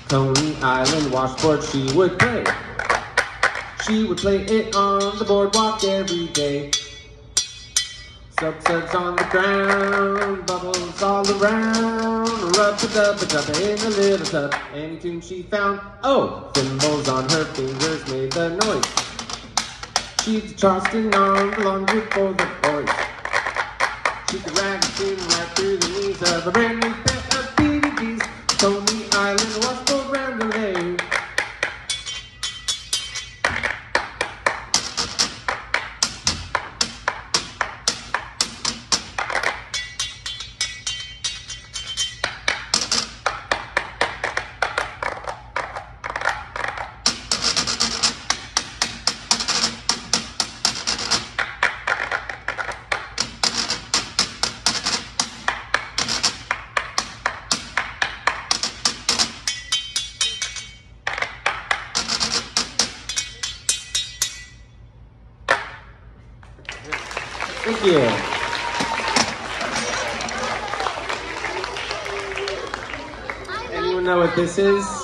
Coney Island washboard she would play. She would play it on the boardwalk every day. Suds on the ground, bubbles all around. Rub-a-dub-a-dub in a little tub. Any tune she found, oh, thimbles on her fingers made the noise. She's Charleston on the laundry for the boys. She could rag a tune right through the knees of a brand new set of DVDs. Coney Island washboard round the lane. Thank you. Anyone know what this is?